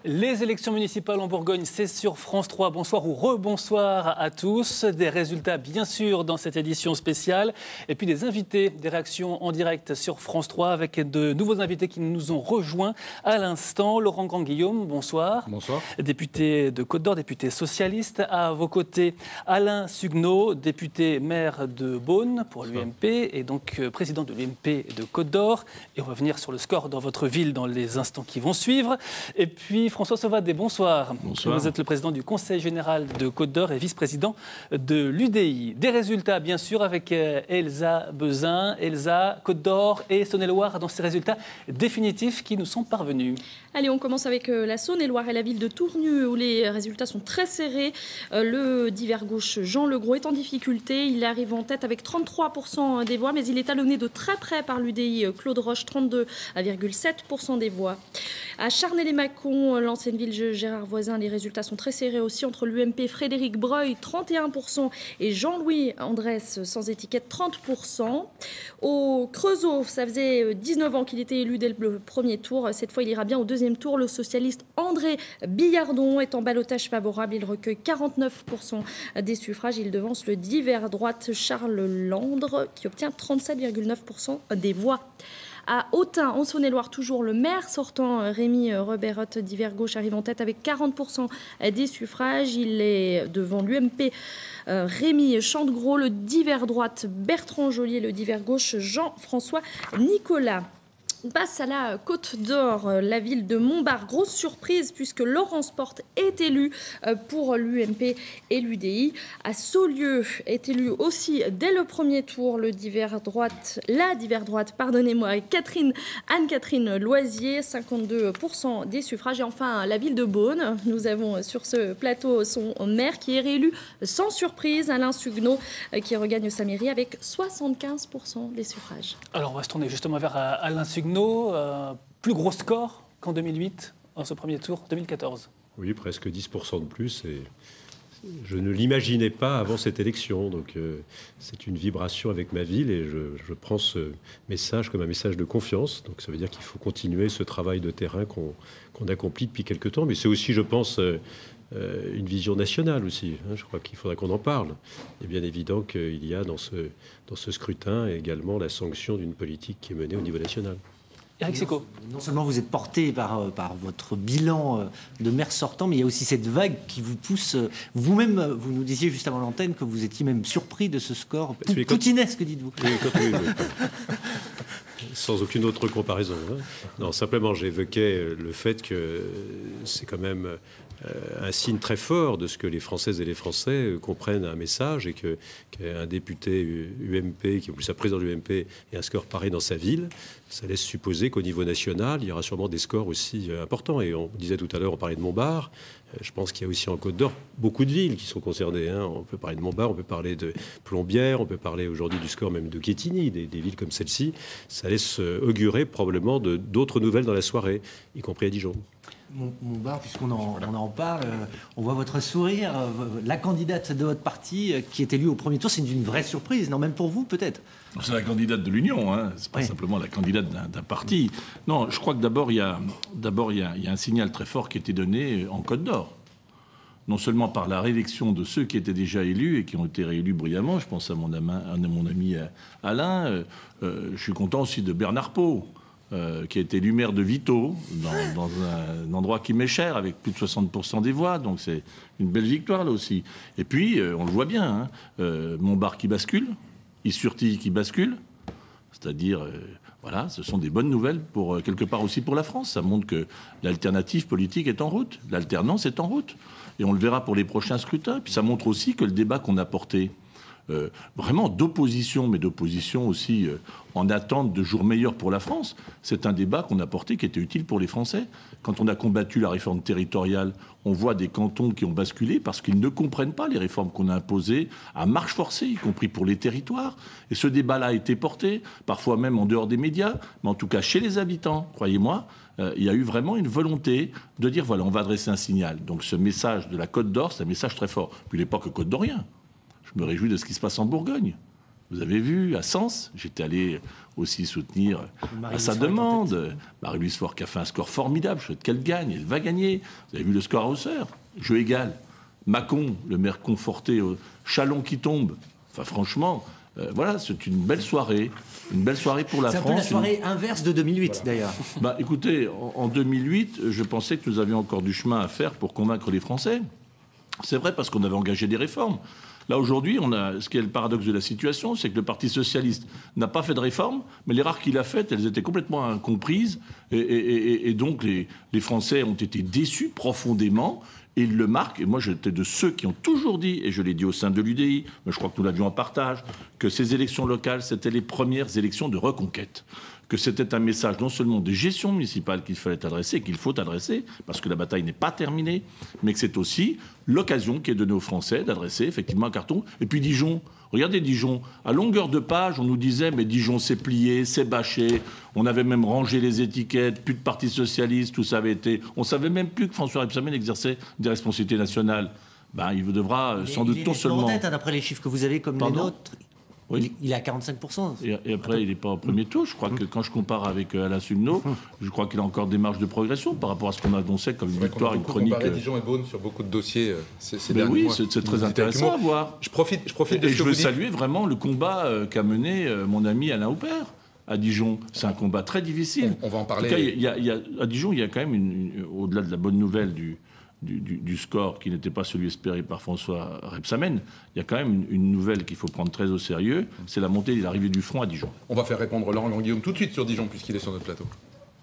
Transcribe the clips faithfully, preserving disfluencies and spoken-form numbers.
Les élections municipales en Bourgogne, c'est sur France trois. Bonsoir ou rebonsoir à tous. Des résultats, bien sûr, dans cette édition spéciale. Et puis des invités, des réactions en direct sur France trois avec de nouveaux invités qui nous ont rejoints à l'instant. Laurent Grand-Guillaume, bonsoir. Bonsoir. Député de Côte-d'Or, député socialiste. À vos côtés, Alain Suguenot, député maire de Beaune pour l'U M P et donc président de l'U M P de Côte-d'Or. Et on va venir sur le score dans votre ville dans les instants qui vont suivre. Et puis François Sauvadet, bonsoir. Bonsoir. Vous êtes le président du Conseil général de Côte-d'Or et vice-président de l'U D I. Des résultats, bien sûr, avec Elsa Bezin. Elsa, Côte-d'Or et Saône-et-Loire dans ces résultats définitifs qui nous sont parvenus. Allez, on commence avec la Saône-et-Loire et la ville de Tournu où les résultats sont très serrés. Le divers gauche Jean Legros est en difficulté. Il arrive en tête avec trente-trois pour cent des voix, mais il est talonné de très près par l'U D I Claude Roche, trente-deux virgule sept pour cent des voix. À Charnay-les-Mâcon, l'ancienne ville Gérard Voisin, les résultats sont très serrés aussi entre l'U M P Frédéric Breuil, trente et un pour cent, et Jean-Louis Andrès, sans étiquette, trente pour cent. Au Creusot, ça faisait dix-neuf ans qu'il était élu dès le premier tour. Cette fois, il ira bien au deuxième tour. Le socialiste André Billardon est en ballottage favorable. Il recueille quarante-neuf pour cent des suffrages. Il devance le divers droite Charles Landre, qui obtient trente-sept virgule neuf pour cent des voix. À Autun, en Saône-et-Loire, toujours le maire sortant, Rémi Reberotte, divers gauche, arrive en tête avec quarante pour cent des suffrages. Il est devant l'U M P euh, Rémi Chantegros, le divers droite Bertrand Joliet, le divers gauche Jean-François Nicolas. On passe à la Côte d'Or, la ville de Montbard. Grosse surprise puisque Laurence Porte est élu pour l'U M P et l'U D I. À Saulieu est élu aussi dès le premier tour le divers droite, la divers droite, pardonnez-moi, Catherine, Anne-Catherine Loisier, cinquante-deux pour cent des suffrages. Et enfin, la ville de Beaune, nous avons sur ce plateau son maire qui est réélu sans surprise, Alain Suguenot, qui regagne sa mairie avec soixante-quinze pour cent des suffrages. Alors on va se tourner justement vers Alain Suguenot. Euh, plus gros score qu'en deux mille huit, en ce premier tour, deux mille quatorze. Oui, presque dix pour cent de plus. Et je ne l'imaginais pas avant cette élection. Donc euh, c'est une vibration avec ma ville et je, je prends ce message comme un message de confiance. Donc ça veut dire qu'il faut continuer ce travail de terrain qu'on qu'on accomplit depuis quelque temps. Mais c'est aussi, je pense, euh, une vision nationale aussi. Hein. Je crois qu'il faudra qu'on en parle. Il est bien évident qu'il y a dans ce, dans ce scrutin également la sanction d'une politique qui est menée au niveau national. Eric Seco. Non seulement vous êtes porté par, par votre bilan de maire sortant, mais il y a aussi cette vague qui vous pousse. Vous-même, vous nous disiez juste avant l'antenne que vous étiez même surpris de ce score poutinesque, dites-vous. Oui, quand, oui, oui. Sans aucune autre comparaison. Hein. Non, simplement, j'évoquais le fait que c'est quand même un signe très fort de ce que les Françaises et les Français comprennent un message et que qu'un député U M P, qui est plus un président de l'U M P, ait un score pareil dans sa ville, ça laisse supposer qu'au niveau national, il y aura sûrement des scores aussi importants. Et on disait tout à l'heure, on parlait de Montbard. Je pense qu'il y a aussi en Côte d'Or beaucoup de villes qui sont concernées. Hein. On peut parler de Montbard, on peut parler de Plombières, on peut parler aujourd'hui du score même de Quetigny, des, des villes comme celle-ci. Ça laisse augurer probablement de, d'autres nouvelles dans la soirée, y compris à Dijon. Montbard, puisqu'on en, on en parle, on voit votre sourire. La candidate de votre parti qui est élue au premier tour, c'est une vraie surprise, non, même pour vous peut-être. C'est la candidate de l'Union, hein. C'est pas oui. simplement la candidate d'un, d'un parti. Non, je crois que d'abord il y a, d'abord il y a, il y a un signal très fort qui a été donné en Côte d'Or. Non seulement par la réélection de ceux qui étaient déjà élus et qui ont été réélus brillamment, je pense à mon ami, à mon ami Alain, euh, euh, je suis content aussi de Bernard Pau. Euh, qui a été élu maire de Vito, dans, dans un, un endroit qui m'est cher, avec plus de soixante pour cent des voix. Donc c'est une belle victoire, là aussi. Et puis, euh, on le voit bien, hein, euh, Montbard qui bascule, Issurtille qui bascule. C'est-à-dire, euh, voilà, ce sont des bonnes nouvelles, pour, euh, quelque part aussi pour la France. Ça montre que l'alternative politique est en route, l'alternance est en route. Et on le verra pour les prochains scrutins. Puis ça montre aussi que le débat qu'on a porté, Euh, vraiment d'opposition, mais d'opposition aussi euh, en attente de jours meilleurs pour la France. C'est un débat qu'on a porté qui était utile pour les Français. Quand on a combattu la réforme territoriale, on voit des cantons qui ont basculé parce qu'ils ne comprennent pas les réformes qu'on a imposées à marche forcée, y compris pour les territoires. Et ce débat-là a été porté, parfois même en dehors des médias, mais en tout cas chez les habitants, croyez-moi. Euh, il y a eu vraiment une volonté de dire, voilà, on va adresser un signal. Donc ce message de la Côte d'Or, c'est un message très fort. Puis il n'est pas que Côte d'Orien. Je me réjouis de ce qui se passe en Bourgogne. Vous avez vu, à Sens, j'étais allé aussi soutenir à sa demande. Marie-Louise Faure qui a fait un score formidable. Je souhaite qu'elle gagne. Elle va gagner. Vous avez vu le score à Hausseur. Jeu égal. Mâcon, le maire conforté. Chalon qui tombe. Enfin, franchement, euh, voilà, c'est une belle soirée. Une belle soirée pour la France. C'est un peu la soirée une... inverse de deux mille huit, voilà. D'ailleurs. Bah, écoutez, en, en deux mille huit, je pensais que nous avions encore du chemin à faire pour convaincre les Français. C'est vrai, parce qu'on avait engagé des réformes. Là, aujourd'hui, on a, ce qui est le paradoxe de la situation, c'est que le Parti socialiste n'a pas fait de réforme, mais les rares qu'il a faites, elles étaient complètement incomprises. Et, et, et, et donc, les, les Français ont été déçus profondément. Et ils le marquent. Et moi, j'étais de ceux qui ont toujours dit, et je l'ai dit au sein de l'U D I, mais je crois que nous l'avions en partage, que ces élections locales, c'était les premières élections de reconquête. Que c'était un message non seulement de gestion municipale qu'il fallait adresser, qu'il faut adresser, parce que la bataille n'est pas terminée, mais que c'est aussi l'occasion qui est donnée aux Français d'adresser effectivement un carton. Et puis Dijon, regardez Dijon, à longueur de page, on nous disait mais Dijon c'est plié, c'est bâché, on avait même rangé les étiquettes, plus de parti socialiste, tout ça avait été... On savait même plus que François Rebsamen exerçait des responsabilités nationales. Ben, il devra mais sans il doute non seulement... En tête, hein, d'après les chiffres que vous avez comme Pardon les nôtres. Oui. Il est à quarante-cinq pour cent. Et, et après, il n'est pas au premier tour. Je crois que quand je compare avec euh, Alain Sumno, je crois qu'il a encore des marges de progression par rapport à ce qu'on annonçait comme une victoire, une chronique. On a Dijon et Beaune sur beaucoup de dossiers euh, ces, ces ben derniers oui, mois. c'est, c'est très intéressant à voir. Je profite, je profite de et ce je que veux vous dites. saluer vraiment le combat euh, qu'a mené euh, mon ami Alain Houpert à Dijon. C'est un combat très difficile. On, on va en parler. En tout cas, il y a, il y a, à Dijon, il y a quand même, une, une, au-delà de la bonne nouvelle du... Du, du, du score qui n'était pas celui espéré par François Rebsamen, il y a quand même une, une nouvelle qu'il faut prendre très au sérieux, c'est la montée et l'arrivée du front à Dijon. On va faire répondre Laurent Longuillaume tout de suite sur Dijon, puisqu'il est sur notre plateau.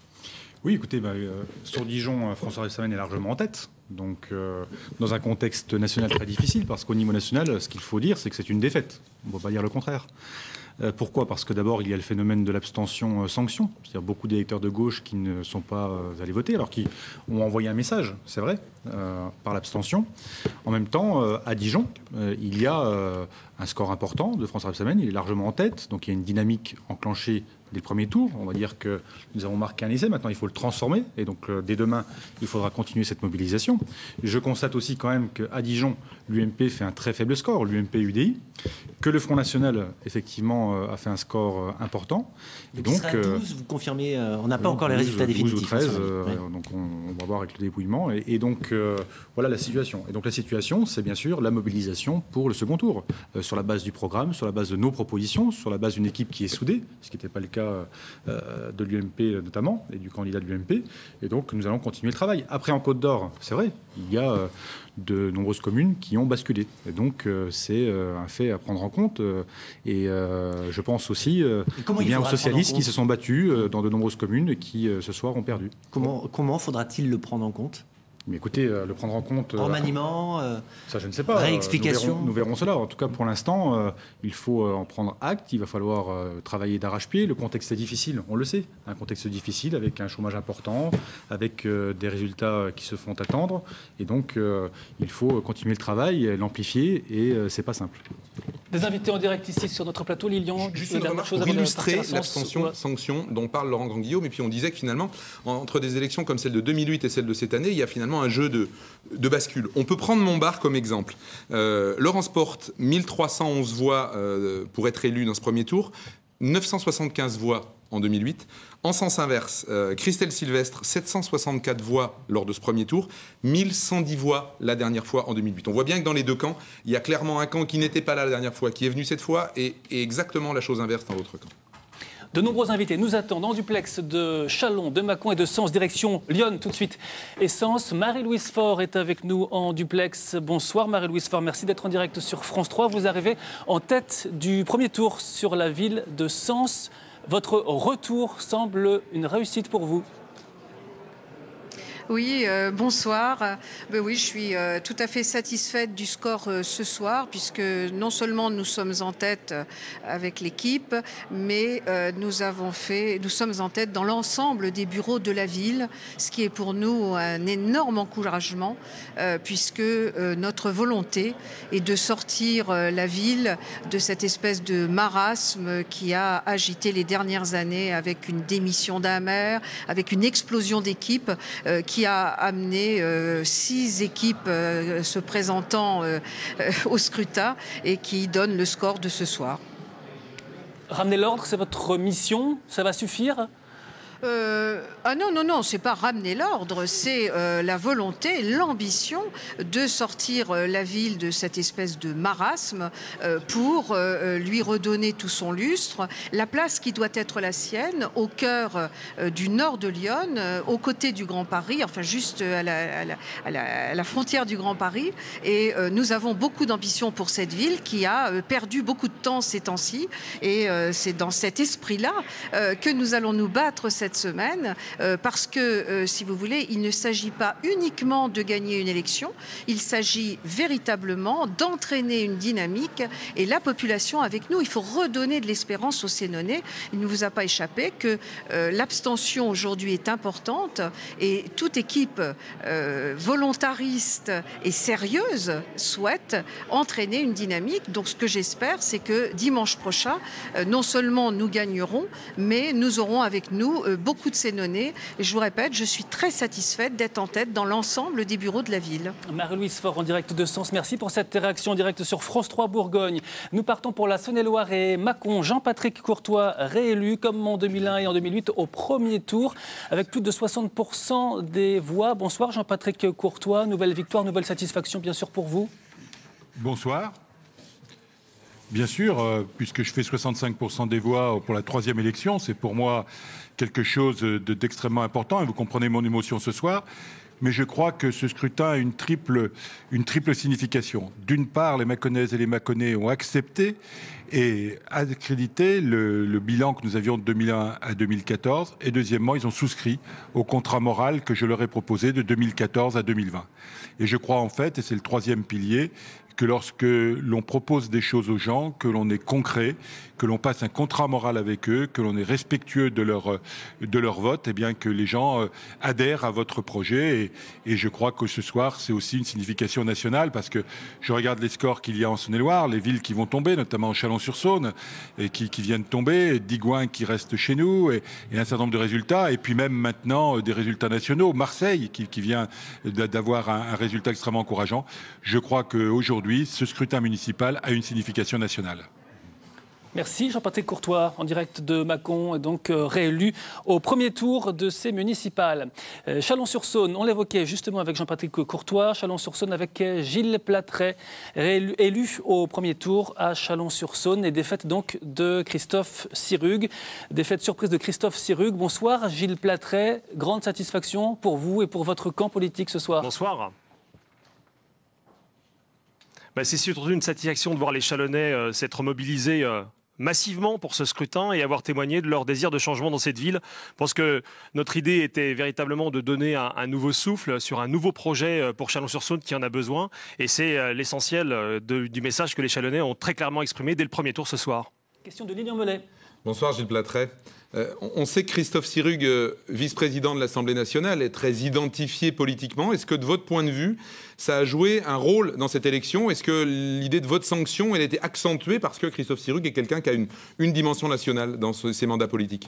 Oui, écoutez, bah, euh, sur Dijon, François Rebsamen est largement en tête. Donc, euh, dans un contexte national très difficile, parce qu'au niveau national, ce qu'il faut dire, c'est que c'est une défaite. On ne peut pas dire le contraire. Euh, pourquoi ? Parce que d'abord, il y a le phénomène de l'abstention-sanction, c'est-à-dire beaucoup d'électeurs de gauche qui ne sont pas euh, allés voter, alors qu'ils ont envoyé un message, c'est vrai, euh, par l'abstention. En même temps, euh, à Dijon, euh, il y a euh, un score important de François Rebsamen, il est largement en tête, donc il y a une dynamique enclenchée dès le premier tour. On va dire que nous avons marqué un essai, maintenant il faut le transformer, et donc euh, dès demain, il faudra continuer cette mobilisation. Je constate aussi quand même qu'à Dijon, l'U M P fait un très faible score, l'U M P U D I, que le Front National, effectivement, euh, a fait un score euh, important. Et donc, donc euh, douze, vous confirmez, euh, on n'a pas encore les résultats définitifs. douze ou treize, euh, ouais. Donc on, on va voir avec le débrouillement. Et, et donc, euh, voilà la situation. Et donc la situation, c'est bien sûr la mobilisation pour le second tour, euh, sur la base du programme, sur la base de nos propositions, sur la base d'une équipe qui est soudée, ce qui n'était pas le cas euh, de l'U M P notamment, et du candidat de l'U M P. Et donc nous allons continuer le travail. Après, en Côte d'Or, c'est vrai, il y a euh, de nombreuses communes qui ont basculé. Et donc euh, c'est euh, un fait à prendre en compte. Euh, et euh, je pense aussi euh, bien aux socialistes qui se sont battus euh, dans de nombreuses communes et qui, euh, ce soir, ont perdu. Comment, comment faudra-t-il le prendre en compte ? Mais écoutez, euh, le prendre en compte... Euh, Remaniement euh, Ça, je ne sais pas. Réexplication nous verrons, nous verrons cela. En tout cas, pour l'instant, euh, il faut euh, en prendre acte. Il va falloir euh, travailler d'arrache-pied. Le contexte est difficile, on le sait. Un contexte difficile avec un chômage important, avec euh, des résultats qui se font attendre. Et donc, euh, il faut continuer le travail, l'amplifier, et euh, c'est pas simple. Des invités en direct ici sur notre plateau, Lilian. Juste une remarque pour illustrer l'abstention-sanction dont parle Laurent Grandguillaume. Et puis on disait que finalement, entre des élections comme celle de deux mille huit et celle de cette année, il y a finalement un jeu de, de bascule. On peut prendre Montbard comme exemple. Euh, Laurence Porte, mille trois cent onze voix euh, pour être élu dans ce premier tour, neuf cent soixante-quinze voix en deux mille huit. En sens inverse, euh, Christelle Sylvestre, sept cent soixante-quatre voix lors de ce premier tour, mille cent dix voix la dernière fois en deux mille huit. On voit bien que dans les deux camps, il y a clairement un camp qui n'était pas là la dernière fois, qui est venu cette fois, et, et exactement la chose inverse dans l'autre camp. De nombreux invités nous attendent en duplex de Chalon, de Mâcon et de Sens, direction Lyon tout de suite. Et Sens, Marie-Louise Faure est avec nous en duplex. Bonsoir Marie-Louise Faure, merci d'être en direct sur France trois. Vous arrivez en tête du premier tour sur la ville de Sens. Votre retour semble une réussite pour vous. Oui, euh, bonsoir. Ben oui, je suis euh, tout à fait satisfaite du score euh, ce soir, puisque non seulement nous sommes en tête euh, avec l'équipe, mais euh, nous avons fait, nous sommes en tête dans l'ensemble des bureaux de la ville, ce qui est pour nous un énorme encouragement, euh, puisque euh, notre volonté est de sortir euh, la ville de cette espèce de marasme qui a agité les dernières années, avec une démission d'un maire, avec une explosion d'équipes euh, qui a amené euh, six équipes euh, se présentant euh, euh, au scrutin et qui donne le score de ce soir. Ramener l'ordre, c'est votre mission? Ça va suffire? Euh, ah non, non, non, c'est pas ramener l'ordre, c'est euh, la volonté, l'ambition de sortir euh, la ville de cette espèce de marasme euh, pour euh, lui redonner tout son lustre, la place qui doit être la sienne, au cœur euh, du nord de Lyon, euh, aux côtés du Grand Paris, enfin juste à la, à la, à la, à la frontière du Grand Paris. Et euh, nous avons beaucoup d'ambition pour cette ville qui a euh, perdu beaucoup de temps ces temps-ci. Et euh, c'est dans cet esprit-là euh, que nous allons nous battre cette semaine, euh, parce que, euh, si vous voulez, il ne s'agit pas uniquement de gagner une élection, il s'agit véritablement d'entraîner une dynamique et la population avec nous. Il faut redonner de l'espérance aux Sénonais. Il ne vous a pas échappé que euh, l'abstention aujourd'hui est importante et toute équipe euh, volontariste et sérieuse souhaite entraîner une dynamique. Donc ce que j'espère, c'est que dimanche prochain, euh, non seulement nous gagnerons, mais nous aurons avec nous euh, beaucoup de Sénonais. Et je vous répète, je suis très satisfaite d'être en tête dans l'ensemble des bureaux de la ville. Marie-Louise Faure en direct de Sens, merci pour cette réaction en direct sur France trois Bourgogne. Nous partons pour la Saône-et-Loire et Mâcon. Jean-Patrick Courtois réélu comme en deux mille un et en deux mille huit au premier tour avec plus de soixante pour cent des voix. Bonsoir Jean-Patrick Courtois, nouvelle victoire, nouvelle satisfaction bien sûr pour vous. Bonsoir. Bien sûr, euh, puisque je fais soixante-cinq pour cent des voix pour la troisième élection, c'est pour moi quelque chose de, d'extrêmement important et vous comprenez mon émotion ce soir. Mais je crois que ce scrutin a une triple, une triple signification. D'une part, les Mâconnaises et les Mâconnais ont accepté et accrédité le, le bilan que nous avions de deux mille un à deux mille quatorze. Et deuxièmement, ils ont souscrit au contrat moral que je leur ai proposé de deux mille quatorze à deux mille vingt. Et je crois en fait, et c'est le troisième pilier, que lorsque l'on propose des choses aux gens, que l'on est concret, que l'on passe un contrat moral avec eux, que l'on est respectueux de leur, de leur vote, eh bien que les gens adhèrent à votre projet. Et, et je crois que ce soir, c'est aussi une signification nationale, parce que je regarde les scores qu'il y a en Saône-et-Loire, les villes qui vont tomber, notamment Chalon-sur-Saône, et qui, qui viennent tomber, Digoin qui reste chez nous, et, et un certain nombre de résultats, et puis même maintenant des résultats nationaux, Marseille qui, qui vient d'avoir un, un résultat extrêmement encourageant. Je crois qu'aujourd'hui, ce scrutin municipal a une signification nationale. Merci Jean-Patrick Courtois, en direct de Mâcon, donc euh, réélu au premier tour de ces municipales. Euh, Chalon-sur-Saône, on l'évoquait justement avec Jean-Patrick Courtois, Chalon-sur-Saône avec Gilles Platret, réélu, élu au premier tour à Chalon-sur-Saône, et défaite donc de Christophe Sirugue. Défaite surprise de Christophe Sirugue. Bonsoir Gilles Platret, grande satisfaction pour vous et pour votre camp politique ce soir. Bonsoir. Ben, c'est surtout une satisfaction de voir les Chalonnais euh, s'être mobilisés euh, massivement pour ce scrutin et avoir témoigné de leur désir de changement dans cette ville. Je pense que notre idée était véritablement de donner un, un nouveau souffle sur un nouveau projet pour Chalon-sur-Saône qui en a besoin. Et c'est euh, l'essentiel euh, de, du message que les Chalonnais ont très clairement exprimé dès le premier tour ce soir. Question de Lilian Mellet. Bonsoir Gilles Platret. Euh, on sait que Christophe Sirugue, euh, vice-président de l'Assemblée nationale, est très identifié politiquement. Est-ce que de votre point de vue, ça a joué un rôle dans cette élection? Est-ce que l'idée de votre sanction, elle a été accentuée parce que Christophe Sirugue est quelqu'un qui a une, une dimension nationale dans ce, ses mandats politiques?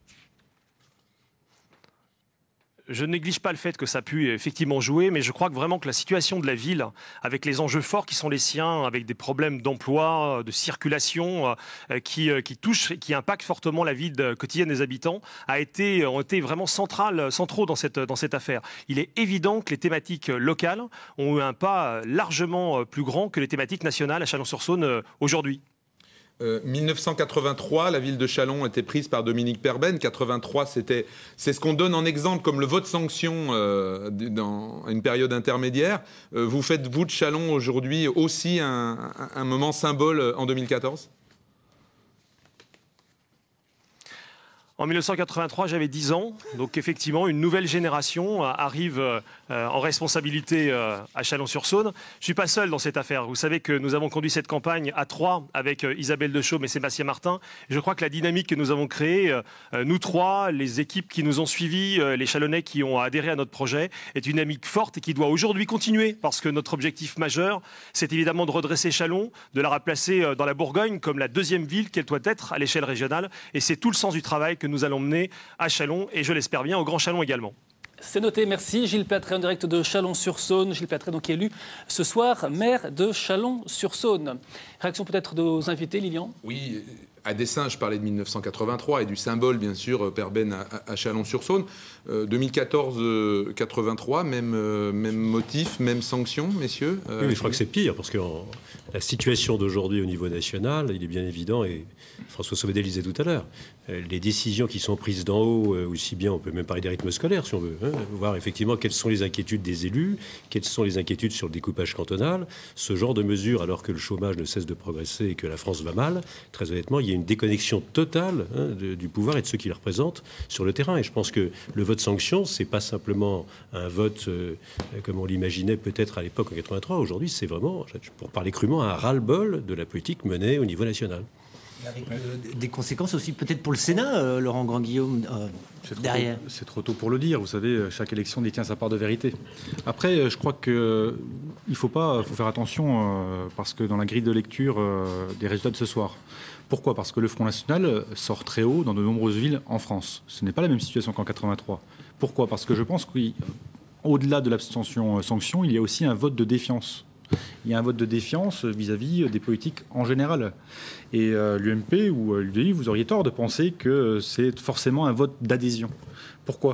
Je ne néglige pas le fait que ça a pu effectivement jouer, mais je crois que vraiment que la situation de la ville, avec les enjeux forts qui sont les siens, avec des problèmes d'emploi, de circulation, euh, qui, euh, qui touchent, qui impactent fortement la vie de, quotidienne des habitants, a été, ont été vraiment centrales, centraux dans cette, dans cette affaire. Il est évident que les thématiques locales ont eu un pas largement plus grand que les thématiques nationales à Chalon-sur-Saône euh, aujourd'hui. Euh, mille neuf cent quatre-vingt-trois, la ville de Chalon était prise par Dominique Perben. quatre-vingt-trois, c'était, c'est ce qu'on donne en exemple comme le vote sanction euh, dans une période intermédiaire. Euh, vous faites, vous, de Chalon aujourd'hui aussi un, un moment symbole en deux mille quatorze? En mille neuf cent quatre-vingt-trois, j'avais dix ans, donc effectivement, une nouvelle génération arrive euh, en responsabilité euh, à Chalon-sur-Saône. Je ne suis pas seul dans cette affaire. Vous savez que nous avons conduit cette campagne à trois avec euh, Isabelle Dechaume et Sébastien Martin. Et je crois que la dynamique que nous avons créée, euh, nous trois, les équipes qui nous ont suivis, euh, les Chalonnais qui ont adhéré à notre projet, est une dynamique forte et qui doit aujourd'hui continuer. Parce que notre objectif majeur, c'est évidemment de redresser Chalon, de la replacer euh, dans la Bourgogne comme la deuxième ville qu'elle doit être à l'échelle régionale. Et c'est tout le sens du travail que nous allons mener à Chalon et je l'espère bien au Grand Chalon également. C'est noté, merci. Gilles Platret en direct de Chalon-sur-Saône. Gilles Platret donc élu ce soir maire de Chalon-sur-Saône. Réaction peut-être de nos invités, Lilian? Oui, à dessein, je parlais de mille neuf cent quatre-vingt-trois et du symbole, bien sûr, Père Ben à, à Chalon-sur-Saône. Euh, deux mille quatorze quatre-vingt-trois, même, euh, même motif, même sanction, messieurs. Euh, oui, mais je crois que c'est pire, parce que en, la situation d'aujourd'hui au niveau national, il est bien évident, et François Sauvedel disait tout à l'heure, euh, les décisions qui sont prises d'en haut, euh, aussi bien, on peut même parler des rythmes scolaires, si on veut, hein, voir effectivement quelles sont les inquiétudes des élus, quelles sont les inquiétudes sur le découpage cantonal, ce genre de mesures, alors que le chômage ne cesse de progresser et que la France va mal, très honnêtement, il y a une déconnexion totale hein, de, du pouvoir et de ceux qui le représentent sur le terrain. Et je pense que le vote sanction, c'est pas simplement un vote euh, comme on l'imaginait peut-être à l'époque en quatre-vingt-trois. Aujourd'hui, c'est vraiment, pour parler crûment, un ras-le-bol de la politique menée au niveau national. Avec euh, des conséquences aussi peut-être pour le Sénat, euh, Laurent Grandguillaume, euh, derrière. C'est trop tôt pour le dire. Vous savez, chaque élection détient sa part de vérité. Après, je crois qu'il ne faut pas, faut faire attention euh, parce que dans la grille de lecture euh, des résultats de ce soir. Pourquoi ? Parce que le Front National sort très haut dans de nombreuses villes en France. Ce n'est pas la même situation qu'en quatre-vingt-trois. Pourquoi ? Parce que je pense qu'au-delà de l'abstention-sanction, il y a aussi un vote de défiance. Il y a un vote de défiance vis-à-vis des politiques en général. Et euh, l'U M P ou l'U D I, vous auriez tort de penser que c'est forcément un vote d'adhésion. Pourquoi ?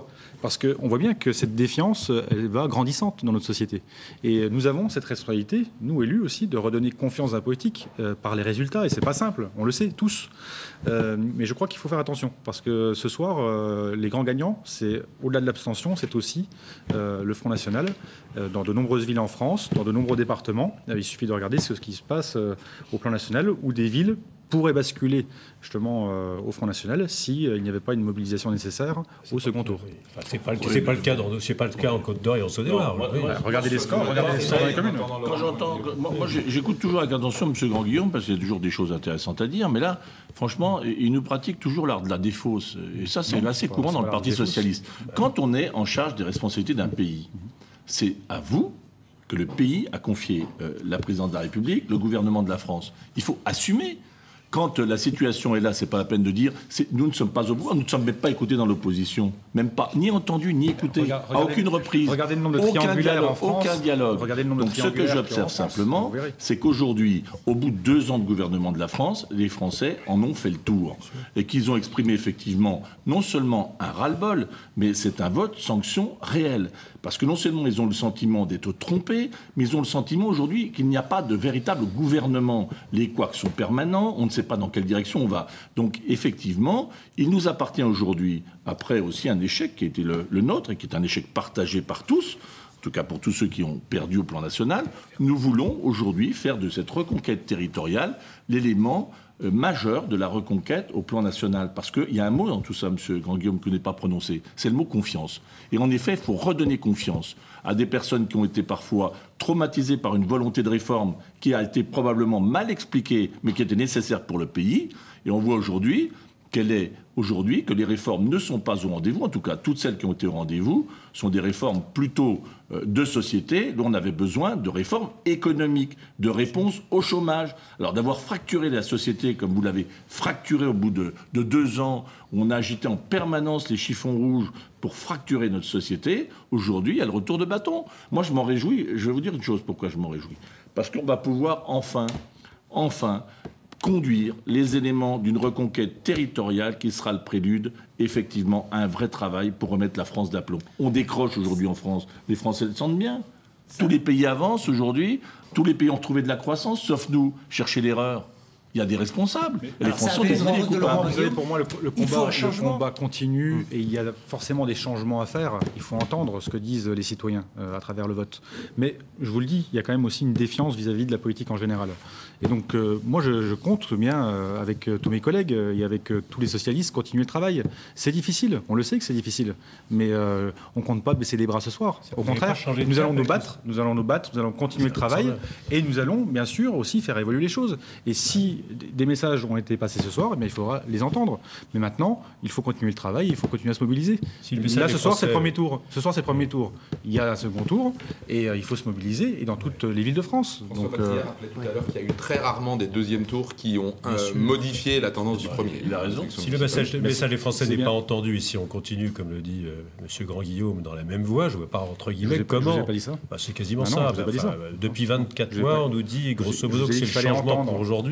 Parce qu'on voit bien que cette défiance, elle va grandissante dans notre société. Et nous avons cette responsabilité, nous élus aussi, de redonner confiance à la politique euh, par les résultats. Et c'est pas simple, on le sait tous. Euh, mais je crois qu'il faut faire attention. Parce que ce soir, euh, les grands gagnants, c'est au-delà de l'abstention, c'est aussi euh, le Front National. Euh, dans de nombreuses villes en France, dans de nombreux départements, il suffit de regarder ce qui se passe euh, au plan national, où des villes pourrait basculer justement euh, au Front National s'il euh, n'y avait pas une mobilisation nécessaire au second tour. Enfin, c'est pas, oui, pas le cas dans c'est pas le cas en Côte d'Or et en Saône-et-Loire. Oui. Ouais, regardez les scores, regardez les scores dans les communes. Quand j'entends, moi, moi j'écoute toujours avec attention M. Grandguillaume parce qu'il y a toujours des choses intéressantes à dire, mais là, franchement, il nous pratique toujours l'art de la défausse, et ça c'est assez courant dans le Parti socialiste. Quand on est en charge des responsabilités d'un pays, c'est à vous que le pays a confié euh, la présidence de la République, le gouvernement de la France. Il faut assumer. Quand la situation est là, c'est pas la peine de dire nous ne sommes pas au pouvoir, nous ne sommes même pas écoutés dans l'opposition, même pas ni entendus ni écoutés, Regarde, à aucune reprise. Regardez le nombre de aucun dialogue, en France, aucun dialogue. Regardez le nombre Donc de ce que j'observe simplement, c'est qu'aujourd'hui, au bout de deux ans de gouvernement de la France, les Français en ont fait le tour et qu'ils ont exprimé effectivement non seulement un ras-le-bol, mais c'est un vote sanction réel. Parce que non seulement ils ont le sentiment d'être trompés, mais ils ont le sentiment aujourd'hui qu'il n'y a pas de véritable gouvernement. Les couacs sont permanents, on ne sait pas dans quelle direction on va. Donc effectivement, il nous appartient aujourd'hui, après aussi un échec qui a été le, le nôtre et qui est un échec partagé par tous, en tout cas pour tous ceux qui ont perdu au plan national, nous voulons aujourd'hui faire de cette reconquête territoriale l'élément euh, majeur de la reconquête au plan national. Parce qu'il y a un mot dans tout ça, M. Grandguillaume, que n'est pas prononcé, c'est le mot confiance. Et en effet, il faut redonner confiance à des personnes qui ont été parfois traumatisées par une volonté de réforme qui a été probablement mal expliquée, mais qui était nécessaire pour le pays. Et on voit aujourd'hui qu'elle est aujourd'hui que les réformes ne sont pas au rendez-vous. En tout cas, toutes celles qui ont été au rendez-vous sont des réformes plutôt euh, de société. Là, on avait besoin de réformes économiques, de réponses au chômage. Alors, d'avoir fracturé la société comme vous l'avez fracturé au bout de, de deux ans, où on a agité en permanence les chiffons rouges pour fracturer notre société, aujourd'hui, il y a le retour de bâton. Moi, je m'en réjouis. Je vais vous dire une chose, pourquoi je m'en réjouis. Parce qu'on va pouvoir enfin, enfin, conduire les éléments d'une reconquête territoriale qui sera le prélude, effectivement, à un vrai travail pour remettre la France d'aplomb. On décroche aujourd'hui en France. Les Français le sentent bien. Tous les pays avancent aujourd'hui. Tous les pays ont trouvé de la croissance, sauf nous. Chercher l'erreur. Il y a des responsables. Et les Français ont des coupables. Vous savez, pour moi, le, le, combat, le combat continue et il y a forcément des changements à faire. Il faut entendre ce que disent les citoyens euh, à travers le vote. Mais je vous le dis, il y a quand même aussi une défiance vis-à-vis de la politique en général. Et donc, euh, moi, je, je compte bien euh, avec euh, tous mes collègues euh, et avec euh, tous les socialistes continuer le travail. C'est difficile, on le sait que c'est difficile. Mais euh, on ne compte pas baisser les bras ce soir. Au contraire, nous allons nous battre, nous allons nous battre, nous allons continuer le travail et nous allons, bien sûr, aussi faire évoluer les choses. Et si des messages ont été passés ce soir, eh bien, il faudra les entendre. Mais maintenant, il faut continuer le travail, il faut continuer à se mobiliser. Si Là, ce soir, c'est le premier tour. Ce soir, c'est le premier tour. Il y a un second tour et euh, il faut se mobiliser et dans toutes les villes de France. François Donc, Patriat rappelait tout à l'heure qu'il y a eu très rarement des deuxièmes tours qui ont euh, modifié la tendance du premier. Il a raison. Si le message, le message des Français n'est pas entendu et si on continue, comme le dit euh, M. Grandguillaume, dans la même voie, je ne vois pas, entre guillemets, comment... Je n'ai pas dit ça. Bah, c'est quasiment ah non, ça. Bah, enfin, ça. Depuis vingt-quatre mois, pas... on nous dit, grosso modo, que c'est le changement pour aujourd'hui. Voilà.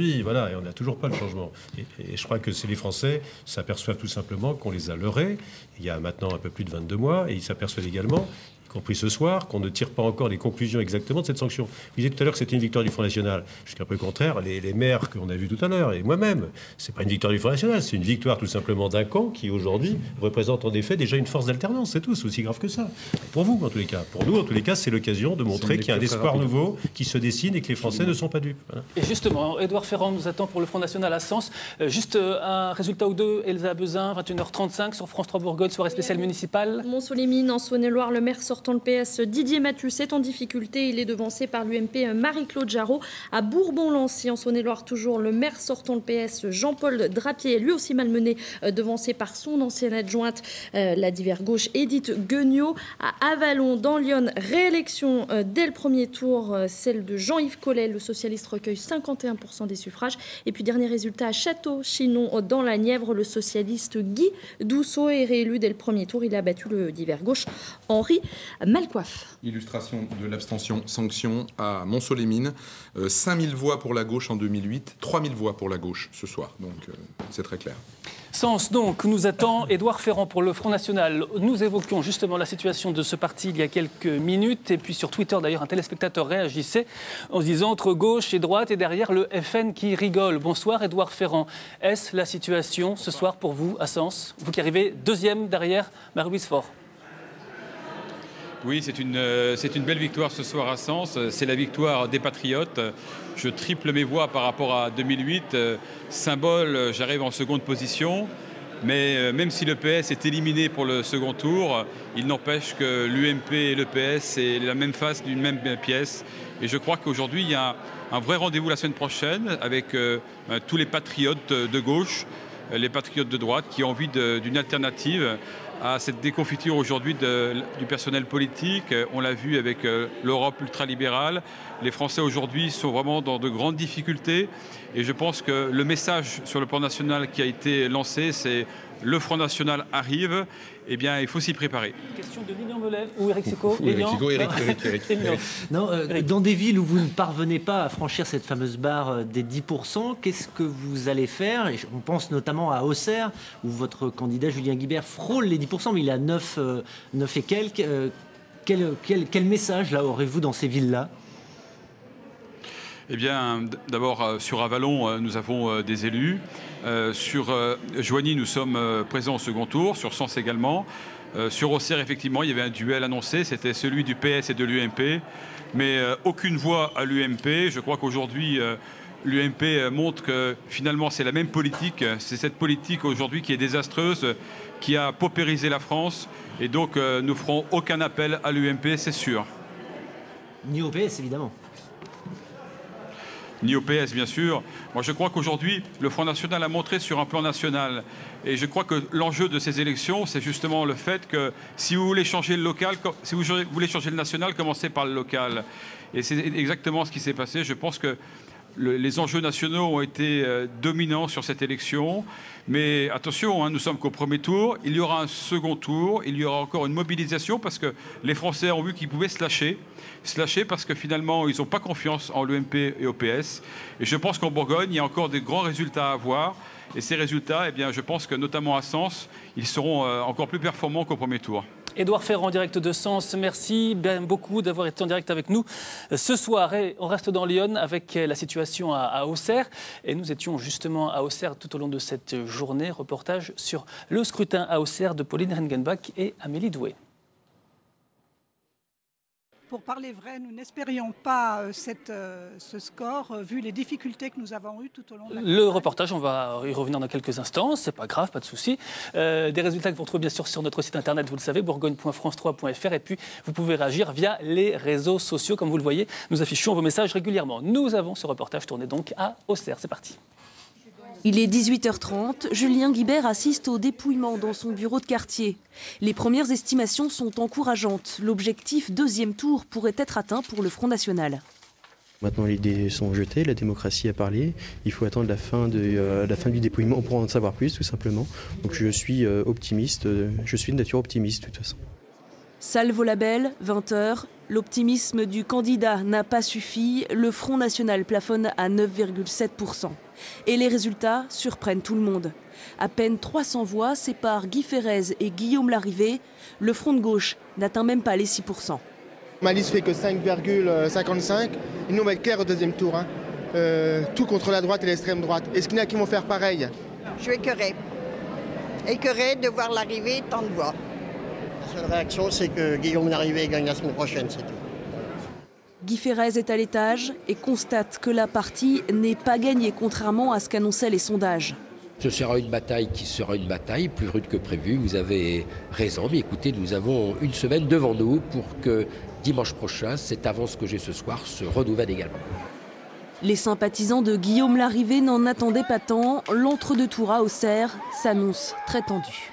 là et on n'a toujours pas le changement. Et, et je crois que c'est les Français s'aperçoivent tout simplement qu'on les a leurrés il y a maintenant un peu plus de vingt-deux mois, et ils s'aperçoivent également, compris ce soir, qu'on ne tire pas encore les conclusions exactement de cette sanction. Vous disiez tout à l'heure que c'était une victoire du Front National. Jusqu'à peu contraire, les, les maires qu'on a vus tout à l'heure, et moi-même, c'est pas une victoire du Front National, c'est une victoire tout simplement d'un camp qui, aujourd'hui, représente en effet déjà une force d'alternance. C'est tout, c'est aussi grave que ça. Pour vous, en tous les cas. Pour nous, en tous les cas, c'est l'occasion de montrer qu'il y a un espoir nouveau qui se dessine et que les Français ne sont pas dupes. Voilà. Et justement, Édouard Ferrand nous attend pour le Front National à Sens. Euh, juste euh, un résultat ou deux, Elsa Bezin, vingt et une heures trente-cinq sur France trois Bourgogne, soirée spéciale municipale. Mont-Solémine, en Saône-et-Loire, le maire sortant le P S, Didier Mathius, est en difficulté. Il est devancé par l'U M P Marie-Claude Jarraud. À Bourbon-Lancy, en Saône-et-Loire, toujours, le maire sortant le P S, Jean-Paul Drapier, lui aussi malmené, euh, devancé par son ancienne adjointe, euh, la divers gauche Édith Guignot. À Avallon, dans l'Yonne, réélection euh, dès le premier tour, euh, celle de Jean-Yves Collet. Le socialiste recueille cinquante et un pour cent des suffrages. Et puis, dernier résultat, à Château-Chinon, dans la Nièvre, le socialiste Guy Dousseau est réélu dès le premier tour. Il a battu le divers gauche Henri Malcoif. Illustration de l'abstention-sanction à Mont-Solémine. Euh, cinq mille voix pour la gauche en deux mille huit, trois mille voix pour la gauche ce soir. Donc, euh, c'est très clair. Sens, donc, nous attend Édouard Ferrand pour le Front National. Nous évoquions justement la situation de ce parti il y a quelques minutes. Et puis sur Twitter, d'ailleurs, un téléspectateur réagissait en se disant entre gauche et droite et derrière le F N qui rigole. Bonsoir Édouard Ferrand. Est-ce la situation ce soir pour vous à Sens? Vous qui arrivez deuxième derrière Marie-Louise Faure. Oui, c'est une, euh, c'est une belle victoire ce soir à Sens. C'est la victoire des Patriotes. Je triple mes voix par rapport à deux mille huit. Euh, symbole, j'arrive en seconde position. Mais euh, même si le P S est éliminé pour le second tour, il n'empêche que l'U M P et le P S, c'est la même face d'une même pièce. Et je crois qu'aujourd'hui, il y a un, un vrai rendez-vous la semaine prochaine avec euh, ben, tous les patriotes de gauche, les patriotes de droite qui ont envie d'une alternative à cette déconfiture aujourd'hui du personnel politique. On l'a vu avec euh, l'Europe ultralibérale. Les Français aujourd'hui sont vraiment dans de grandes difficultés. Et je pense que le message sur le plan national qui a été lancé, c'est le Front National arrive. Eh bien, il faut s'y préparer. Question de Lilian Mollet ou Éric Sicot. Oui, Éric Sicot, Éric, Éric, Éric. Éric. Non, euh, dans des villes où vous ne parvenez pas à franchir cette fameuse barre des dix pour cent, qu'est-ce que vous allez faire? Et on pense notamment à Auxerre, où votre candidat Julien Guibert frôle les dix pour cent, mais il a neuf, euh, neuf et quelques. Euh, quel, quel, quel message là aurez-vous dans ces villes-là? Eh bien, d'abord, euh, sur Avallon, euh, nous avons euh, des élus. Euh, sur euh, Joigny, nous sommes euh, présents au second tour. Sur Sens également. Euh, sur Auxerre, effectivement, il y avait un duel annoncé. C'était celui du P S et de l'U M P. Mais euh, aucune voix à l'U M P. Je crois qu'aujourd'hui, euh, l'U M P euh, montre que finalement, c'est la même politique. C'est cette politique aujourd'hui qui est désastreuse, qui a paupérisé la France. Et donc, euh, nous ferons aucun appel à l'U M P, c'est sûr. Ni au P S, évidemment. Ni au P S, bien sûr. Moi, je crois qu'aujourd'hui, le Front National a montré sur un plan national. Et je crois que l'enjeu de ces élections, c'est justement le fait que si vous voulez changer le local, si vous voulez changer le national, commencez par le local. Et c'est exactement ce qui s'est passé. Je pense que le, les enjeux nationaux ont été euh, dominants sur cette élection. Mais attention, hein, nous sommes qu'au premier tour. Il y aura un second tour. Il y aura encore une mobilisation parce que les Français ont vu qu'ils pouvaient se lâcher. Se lâcher parce que finalement, ils n'ont pas confiance en l'U M P et au P S. Et je pense qu'en Bourgogne, il y a encore des grands résultats à avoir. Et ces résultats, eh bien, je pense que notamment à Sens, ils seront euh, encore plus performants qu'au premier tour. Édouard Ferrand, en direct de Sens, merci bien beaucoup d'avoir été en direct avec nous ce soir. Et on reste dans Lyon avec la situation à, à Auxerre. Et nous étions justement à Auxerre tout au long de cette journée. Reportage sur le scrutin à Auxerre de Pauline Rengenbach et Amélie Doué. Pour parler vrai, nous n'espérions pas euh, cette, euh, ce score, euh, vu les difficultés que nous avons eues tout au long de la campagne. Le reportage, on va y revenir dans quelques instants, c'est pas grave, pas de souci. Euh, des résultats que vous retrouvez bien sûr sur notre site internet, vous le savez, bourgogne point france trois point f r. Et puis, vous pouvez réagir via les réseaux sociaux. Comme vous le voyez, nous affichons vos messages régulièrement. Nous avons ce reportage tourné donc à Auxerre. C'est parti. Il est dix-huit heures trente, Julien Guibert assiste au dépouillement dans son bureau de quartier. Les premières estimations sont encourageantes. L'objectif deuxième tour pourrait être atteint pour le Front National. Maintenant les dés sont jetés, la démocratie a parlé, il faut attendre la fin, de, euh, la fin du dépouillement pour en savoir plus tout simplement. Donc je suis euh, optimiste, euh, je suis de nature optimiste de toute façon. Salve au label, vingt heures. L'optimisme du candidat n'a pas suffi. Le Front National plafonne à neuf virgule sept pour cent. Et les résultats surprennent tout le monde. À peine trois cents voix séparent Guy Ferrez et Guillaume Larrivé. Le Front de gauche n'atteint même pas les six pour cent. Ma liste fait que cinq virgule cinquante-cinq. Ils nous mettent clair au deuxième tour. Hein. Euh, tout contre la droite et l'extrême droite. Est-ce qu'il y en a qui vont faire pareil? Je suis écœurée. Écœurée de voir l'arrivée tant de voix. La seule réaction, c'est que Guillaume Larrivé gagne la semaine prochaine, c'est tout. Guy Ferrez est à l'étage et constate que la partie n'est pas gagnée, contrairement à ce qu'annonçaient les sondages. Ce sera une bataille qui sera une bataille plus rude que prévu. Vous avez raison, mais écoutez, nous avons une semaine devant nous pour que dimanche prochain, cette avance que j'ai ce soir se renouvelle également. Les sympathisants de Guillaume Larrivé n'en attendaient pas tant. L'entre-deux-tours à Auxerre s'annonce très tendu.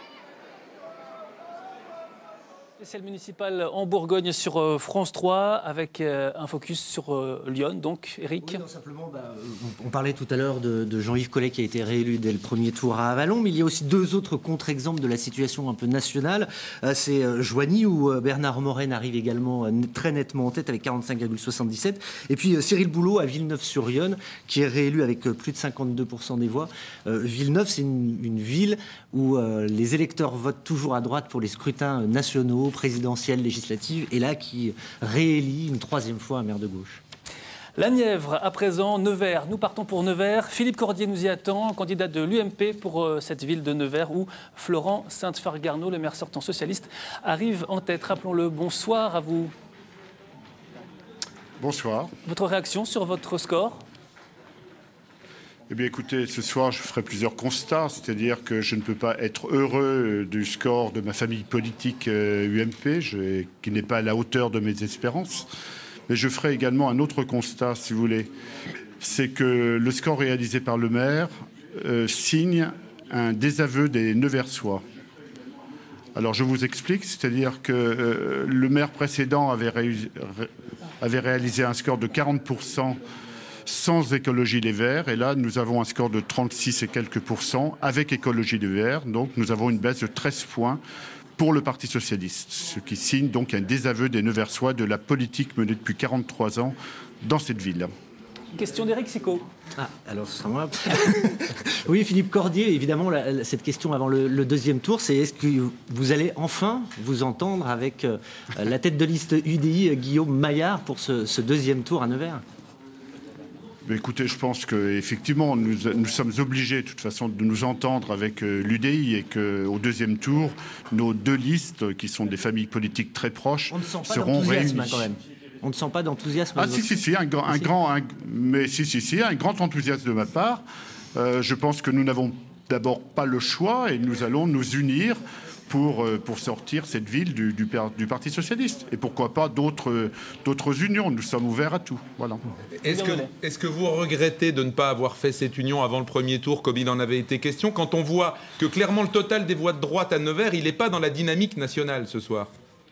Spécial municipal en Bourgogne sur France trois avec un focus sur Lyon, donc Eric. Oui, non, simplement, bah, on parlait tout à l'heure de, de Jean-Yves Collet qui a été réélu dès le premier tour à Avallon, mais il y a aussi deux autres contre-exemples de la situation un peu nationale. C'est Joigny où Bernard Morène arrive également très nettement en tête avec quarante-cinq virgule soixante-dix-sept, et puis Cyril Boulot à Villeneuve-sur-Yonne qui est réélu avec plus de cinquante-deux pour cent des voix. Euh, Villeneuve, c'est une, une ville où euh, les électeurs votent toujours à droite pour les scrutins nationaux, présidentielle, législative, et là qui réélit une troisième fois un maire de gauche. La Nièvre, à présent, Nevers. Nous partons pour Nevers. Philippe Cordier nous y attend, candidat de l'U M P pour euh, cette ville de Nevers où Florent Sainte-Fargarneau, le maire sortant socialiste, arrive en tête. Rappelons-le. Bonsoir à vous. Bonsoir. Votre réaction sur votre score ? Eh bien, écoutez, ce soir, je ferai plusieurs constats, c'est-à-dire que je ne peux pas être heureux du score de ma famille politique euh, U M P, je, qui n'est pas à la hauteur de mes espérances. Mais je ferai également un autre constat, si vous voulez, c'est que le score réalisé par le maire euh, signe un désaveu des Neversois. Alors, je vous explique, c'est-à-dire que euh, le maire précédent avait, ré avait réalisé un score de quarante pour cent sans Écologie Les Verts, et là nous avons un score de trente-six et quelques pourcents avec Écologie Les Verts, donc nous avons une baisse de treize points pour le Parti Socialiste, ce qui signe donc un désaveu des Neversois de la politique menée depuis quarante-trois ans dans cette ville. Question d'Éric Sicot. Ah, alors c'est moi. Oui, Philippe Cordier, évidemment, la, cette question avant le, le deuxième tour, c'est est-ce que vous allez enfin vous entendre avec euh, la tête de liste U D I, Guillaume Maillard, pour ce, ce deuxième tour à Nevers ? Écoutez, je pense qu'effectivement, nous, nous sommes obligés de toute façon de nous entendre avec euh, l'U D I et qu'au deuxième tour, nos deux listes, qui sont des familles politiques très proches, seront réunies. Quand même. On ne sent pas d'enthousiasme. Ah si, si, si, un grand, un grand un, mais si, si, si, un grand enthousiasme de ma part. Euh, je pense que nous n'avons d'abord pas le choix et nous allons nous unir pour, pour sortir cette ville du, du, du Parti Socialiste. Et pourquoi pas d'autres d'autres unions. Nous sommes ouverts à tout. Voilà. Est-ce que, est-ce que vous regrettez de ne pas avoir fait cette union avant le premier tour, comme il en avait été question, quand on voit que clairement le total des voix de droite à Nevers, il n'est pas dans la dynamique nationale ce soir ?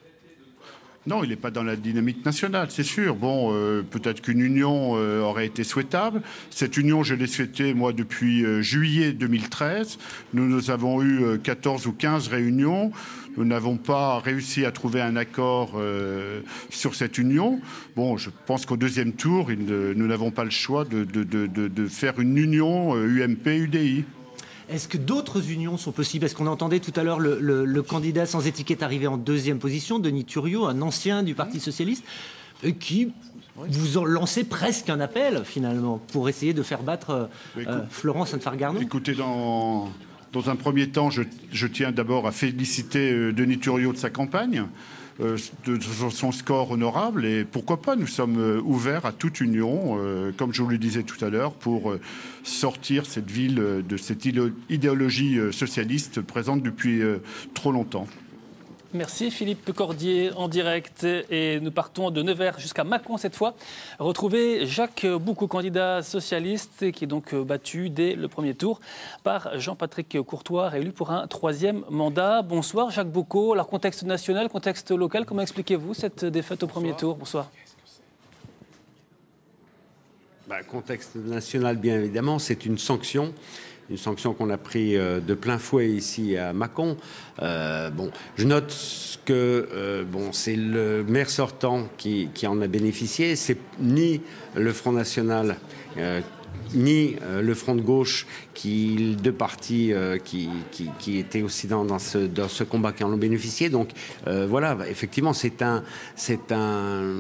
Non, il n'est pas dans la dynamique nationale, c'est sûr. Bon, euh, peut-être qu'une union euh, aurait été souhaitable. Cette union, je l'ai souhaitée, moi, depuis euh, juillet deux mille treize. Nous, nous avons eu euh, quatorze ou quinze réunions. Nous n'avons pas réussi à trouver un accord euh, sur cette union. Bon, je pense qu'au deuxième tour, il ne, nous n'avons pas le choix de, de, de, de, de faire une union euh, U M P U D I. Est-ce que d'autres unions sont possibles? Est-ce qu'on entendait tout à l'heure le, le, le candidat sans étiquette arrivé en deuxième position, Denis Thuriot, un ancien du Parti Socialiste, qui vous lancez presque un appel, finalement, pour essayer de faire battre euh, Florent Sainte-Fargarneau? Écoutez, dans, dans un premier temps, je, je tiens d'abord à féliciter euh, Denis Thuriot de sa campagne, euh, de, de son score honorable, et pourquoi pas, nous sommes euh, ouverts à toute union, euh, comme je vous le disais tout à l'heure, pour euh, sortir cette ville euh, de cette idéologie euh, socialiste présente depuis euh, trop longtemps. Merci Philippe Cordier en direct, et nous partons de Nevers jusqu'à Mâcon cette fois. Retrouver Jacques Boucaud, candidat socialiste, qui est donc battu dès le premier tour par Jean-Patrick Courtois, réélu pour un troisième mandat. Bonsoir Jacques Boucaud. Alors contexte national, contexte local, comment expliquez-vous cette défaite au premier tour? Bonsoir. bah, contexte national, bien évidemment, c'est une sanction. Une sanction qu'on a pris de plein fouet ici à Mâcon. Euh, bon, je note que euh, bon, c'est le maire sortant qui, qui en a bénéficié. C'est ni le Front National euh, ni euh, le Front de gauche, qui, deux partis euh, qui, qui, qui étaient aussi dans, dans, ce, dans ce combat qui en ont bénéficié. Donc euh, voilà, effectivement, c'est un, c'est un,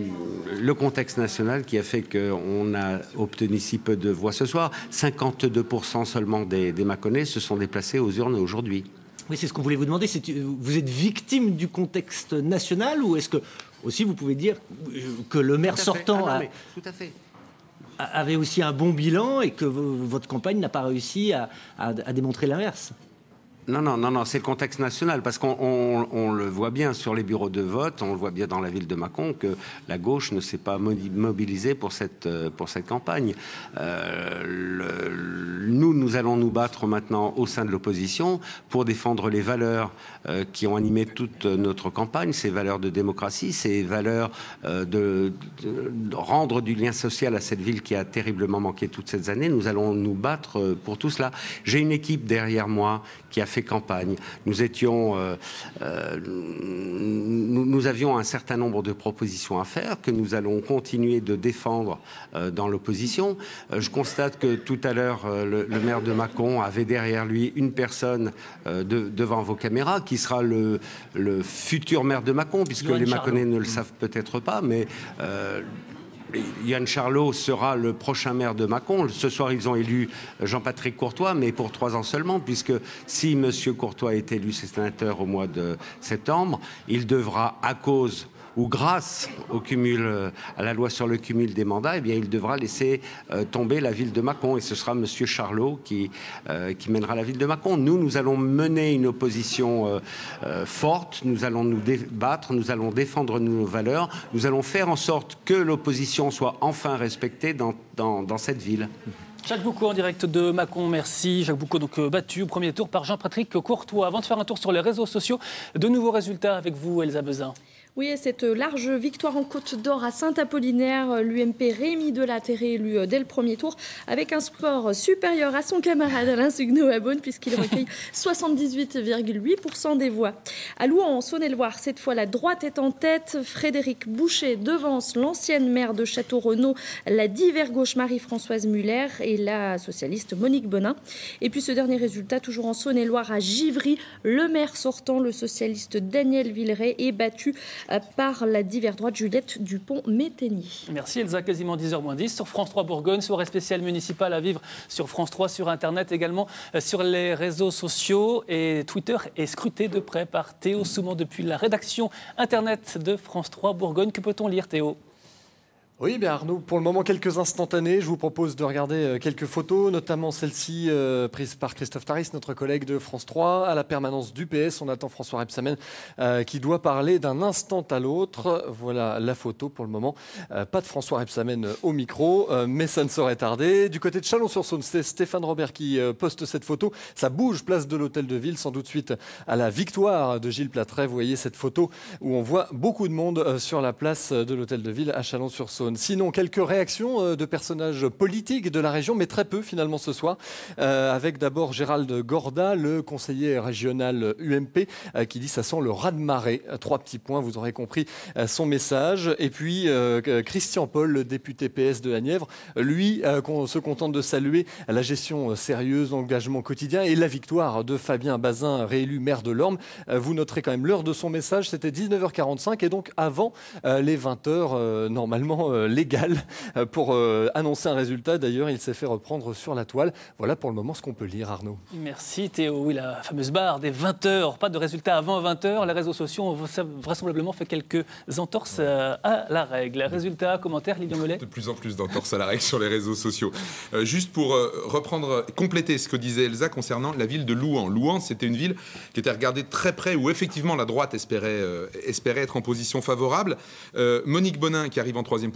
le contexte national qui a fait qu'on a obtenu si peu de voix ce soir. cinquante-deux pour cent seulement des, des Mâconnais se sont déplacés aux urnes aujourd'hui. Oui, c'est ce qu'on voulait vous demander. C'est, vous êtes victime du contexte national ou est-ce que aussi vous pouvez dire que le maire sortant ah non, a... mais, tout à fait. avait aussi un bon bilan et que votre campagne n'a pas réussi à, à, à démontrer l'inverse? Non, non, non, non, c'est le contexte national, parce qu'on on, on le voit bien sur les bureaux de vote, on le voit bien dans la ville de Mâcon, que la gauche ne s'est pas mobilisée pour cette, pour cette campagne. Euh, le, nous, nous allons nous battre maintenant au sein de l'opposition pour défendre les valeurs euh, qui ont animé toute notre campagne, ces valeurs de démocratie, ces valeurs euh, de, de, de rendre du lien social à cette ville qui a terriblement manqué toutes ces années. Nous allons nous battre pour tout cela. J'ai une équipe derrière moi qui a fait campagne. Nous étions, euh, euh, nous, nous avions un certain nombre de propositions à faire que nous allons continuer de défendre euh, dans l'opposition. Euh, je constate que tout à l'heure, euh, le, le maire de Mâcon avait derrière lui une personne euh, de, devant vos caméras qui sera le, le futur maire de Mâcon, puisque Yoann les Mâconnais ne le savent peut-être pas, mais euh, Yoann Charlot sera le prochain maire de Mâcon. Ce soir, ils ont élu Jean-Patrick Courtois, mais pour trois ans seulement, puisque si M. Courtois est élu sénateur au mois de septembre, il devra, à cause ou grâce au cumul, à la loi sur le cumul des mandats, eh bien, il devra laisser euh, tomber la ville de Mâcon. Et ce sera M. Charlot qui, euh, qui mènera la ville de Mâcon. Nous, nous allons mener une opposition euh, euh, forte. Nous allons nous débattre. Nous allons défendre nos valeurs. Nous allons faire en sorte que l'opposition soit enfin respectée dans, dans, dans cette ville. Jacques Boucaud en direct de Mâcon, merci. Jacques Boucaud donc battu au premier tour par Jean-Patrick Courtois. Avant de faire un tour sur les réseaux sociaux, de nouveaux résultats avec vous, Elsa Bezin. Oui, et cette large victoire en Côte d'Or à Saint-Apollinaire, l'U M P Rémi Delatte est élu dès le premier tour avec un score supérieur à son camarade Alain Sugno-Abonne puisqu'il recueille soixante-dix-huit virgule huit pour cent des voix. À Louan, en Saône-et-Loire, cette fois la droite est en tête. Frédéric Boucher devance l'ancienne maire de Château-Renaud, la divers gauche Marie-Françoise Muller et la socialiste Monique Bonin. Et puis ce dernier résultat, toujours en Saône-et-Loire, à Givry, le maire sortant, le socialiste Daniel Villeray, est battu par la divers droite Juliette Dupont-Métainier. Merci Elsa, quasiment dix heures moins dix sur France trois Bourgogne, soirée spéciale municipale à vivre sur France trois, sur Internet également, sur les réseaux sociaux. Et Twitter est scruté de près par Théo Soumont depuis la rédaction Internet de France trois Bourgogne. Que peut-on lire, Théo ? Oui, bien Arnaud, pour le moment, quelques instantanés. Je vous propose de regarder quelques photos, notamment celle-ci euh, prise par Christophe Taris, notre collègue de France trois, à la permanence du P S. On attend François Rebsamen euh, qui doit parler d'un instant à l'autre. Voilà la photo pour le moment. Euh, pas de François Rebsamen au micro, euh, mais ça ne saurait tarder. Du côté de Chalon-sur-Saône, c'est Stéphane Robert qui euh, poste cette photo. Ça bouge, place de l'Hôtel de Ville, sans doute suite à la victoire de Gilles Platret. Vous voyez cette photo où on voit beaucoup de monde euh, sur la place de l'Hôtel de Ville à Chalon-sur-Saône. Sinon, quelques réactions de personnages politiques de la région, mais très peu finalement ce soir, euh, avec d'abord Gérald Gorda, le conseiller régional U M P, euh, qui dit ça sent le raz-de-marée. Trois petits points, vous aurez compris euh, son message. Et puis euh, Christian Paul, le député P S de la Nièvre, lui euh, qu'on se contente de saluer la gestion sérieuse, l'engagement quotidien et la victoire de Fabien Bazin, réélu maire de l'Orme. Euh, vous noterez quand même l'heure de son message, c'était dix-neuf heures quarante-cinq et donc avant euh, les vingt heures euh, normalement euh, légal pour euh, annoncer un résultat. D'ailleurs, il s'est fait reprendre sur la toile. Voilà pour le moment ce qu'on peut lire, Arnaud. Merci Théo. Oui, la fameuse barre des vingt heures. Pas de résultat avant vingt heures. Les réseaux sociaux ont vraisemblablement fait quelques entorses euh, à la règle. Résultat, commentaire, Lilian Mollet. De plus en plus d'entorses à la règle sur les réseaux sociaux. Euh, juste pour euh, reprendre, compléter ce que disait Elsa concernant la ville de Louan. Louan, c'était une ville qui était regardée de très près, où effectivement la droite espérait, euh, espérait être en position favorable. Euh, Monique Bonin, qui arrive en troisième position,